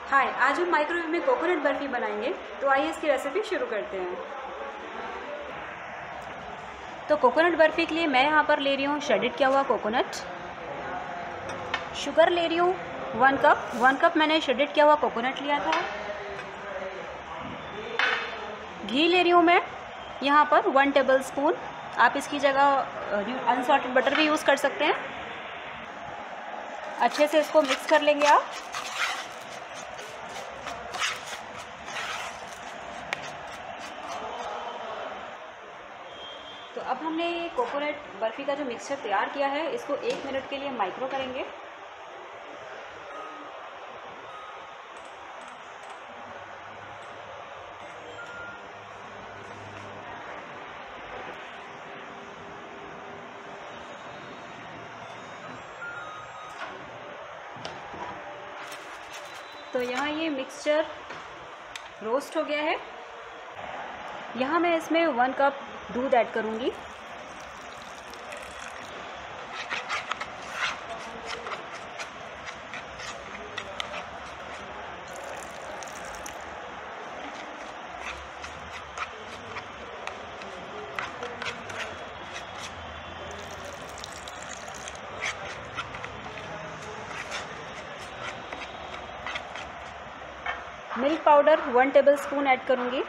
हाय, आज हम माइक्रोवेव में कोकोनट बर्फ़ी बनाएंगे। तो आइए इसकी रेसिपी शुरू करते हैं। तो कोकोनट बर्फ़ी के लिए मैं यहाँ पर ले रही हूँ श्रेडेड किया हुआ कोकोनट। शुगर ले रही हूँ 1 कप मैंने श्रेडेड किया हुआ कोकोनट लिया था। घी ले रही हूँ मैं यहाँ पर 1 टेबल स्पून। आप इसकी जगह अनसॉल्टेड बटर भी यूज़ कर सकते हैं। अच्छे से इसको मिक्स कर लेंगे आप। तो अब हमने ये कोकोनट बर्फ़ी का जो मिक्सचर तैयार किया है, इसको 1 मिनट के लिए माइक्रो करेंगे। तो यहाँ ये मिक्सचर रोस्ट हो गया है। यहाँ मैं इसमें 1 कप दूध ऐड करूँगी। Milk powder 1 tablespoon add करूँगी।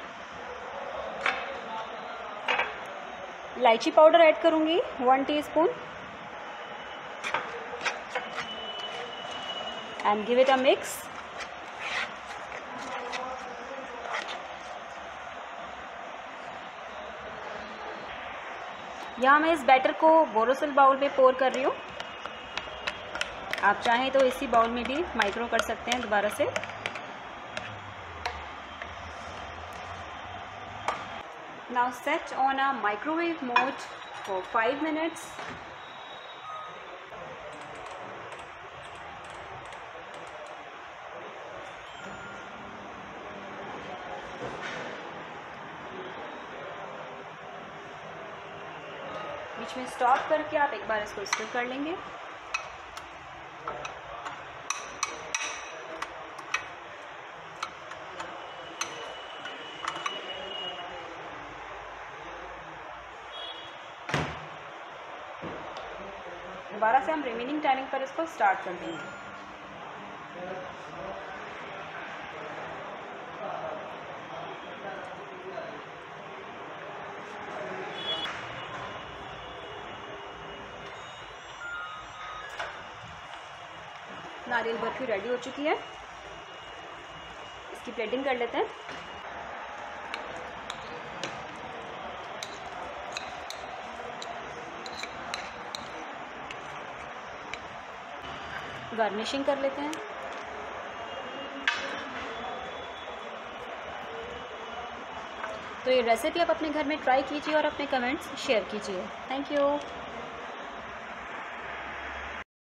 इलायची पाउडर ऐड करूँगी 1 teaspoon and give it a mix. यहाँ मैं इस बैटर को बोरोसिल बाउल में पोर कर रही हूँ। आप चाहें तो इसी बाउल में भी माइक्रो कर सकते हैं दोबारा से। Now set on a microwave mode for 5 minutes. बीच में स्टॉप करके आप एक बार इसको स्टिर कर लेंगे। दोबारा से हम रिमेनिंग टाइमिंग पर इसको स्टार्ट कर देंगे। नारियल बर्फी रेडी हो चुकी है। इसकी प्लेटिंग कर लेते हैं। गार्निशिंग कर लेते हैं। तो ये रेसिपी आप अपने घर में ट्राई कीजिए और अपने कमेंट्स शेयर कीजिए। Thank you.